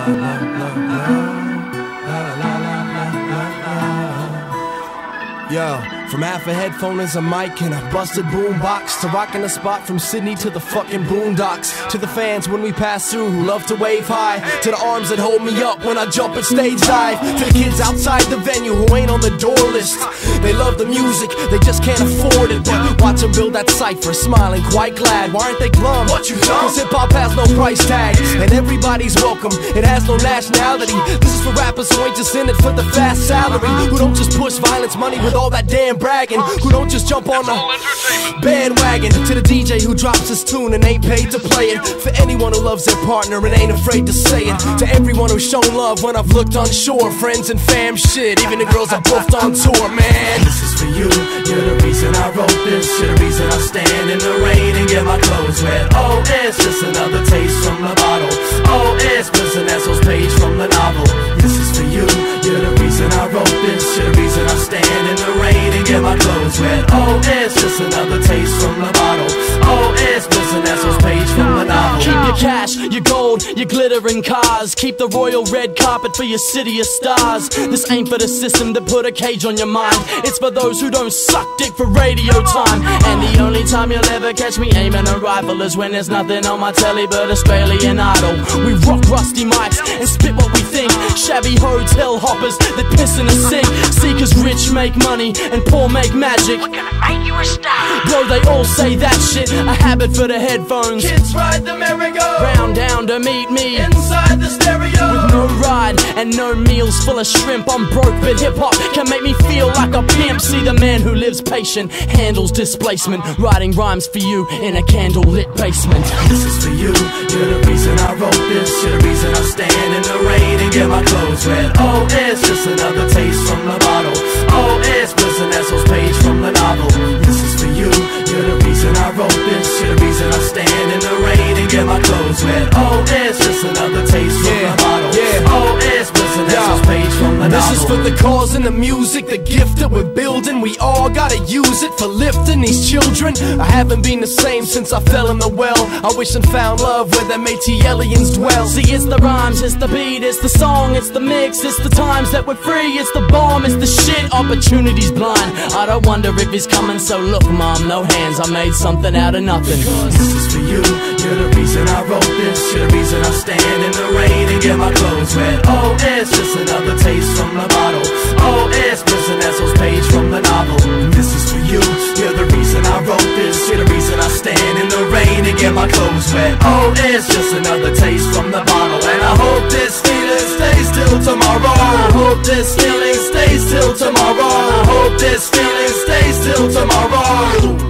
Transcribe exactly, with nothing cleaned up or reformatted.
Yo, from half a headphone as a mic and a busted boombox, to rocking a spot from Sydney to the fucking boondocks, to the fans when we pass through who love to wave high, to the arms that hold me up when I jump and stage dive, to the kids outside the venue who ain't on the door list. They love the music, they just can't afford it, but watch them build that cypher, smiling quite glad. Why aren't they glum? What you dumb? Cause hip-hop has no price tag, and everybody's welcome. It has no nationality. This is for rappers who ain't just in it for the fast salary, who don't just push violence money with all that damn bragging, who don't just jump on the bandwagon. To the D J who drops his tune and ain't paid to play it, for anyone who loves their partner and ain't afraid to say it, to everyone who's shown love when I've looked unsure, friends and fam shit, even the girls I booked on tour, man. This is for you, you're the reason I wrote this, you're the reason I stand in the rain and get my clothes wet. Oh, it's just another taste from the bottle. Oh, it's Prison Esso's page from the novel. This is for you, you're the reason I wrote this, you're the reason I stand in the rain and get my clothes wet. Oh, it's just another taste from the bottle. Oh, it's Prison Esso's page from the novel. Keep your cash, your gold, your glittering cars. Keep the royal red carpet for your city of stars. This ain't for the system that put a cage on your mind. It's for those who don't suck dick for radio time. And the only time you'll ever catch me aiming a rifle is when there's nothing on my telly but Australian Idol. We rock rusty mics and spit what we think. Shabby hotel hoppers that piss in the sink. See, cause rich make money and poor make magic. We're gonna make you a star. Bro, they all say that shit. A habit for the headphones. Kids ride the merry-go Round down to meet me inside the stereo. with no ride and no meals, full of shrimp. I'm broke, but hip-hop can make me feel like a pimp. See, the man who lives patient handles displacement, writing rhymes for you in a candle-lit basement. This is for you, you're the reason I wrote this, you're the reason I stand in the rain and get my clothes wet. Oh, it's just another taste from the bottle. Oh, it's Prison Esso's page from the novel. This is for you, you're the reason I wrote this, you're the reason I stand in the rain and get my clothes wet. Oh, it's just another taste from Yeah, the bottle. yeah. Oh, it's Prison Esso's page from the This novel. is for the cause and the music, the gift that we're building. We all gotta use it for lifting these children. I haven't been the same since I fell in the well. I wish and found love where them AT-aliens dwell. See, it's the rhymes, it's the beat, it's the song, it's the mix, it's the times that we're free, it's the bomb, it's the shit. Opportunity's blind, I don't wonder if he's coming. So look, mom, no hands, I made something out of nothing. This is for you, you're the reason I wrote this, you're the reason I stand in the rain and get my clothes wet. Oh, it's just another taste from the bottle. Oh, it's Prison Esso's page from the novel. This is for you, you're the reason I wrote this, you're the reason I stand in the rain and get my clothes wet. Oh, it's just another taste from the bottle. And I hope this feeling stays till tomorrow. I hope this feeling stays till tomorrow. I hope this feeling stays till tomorrow.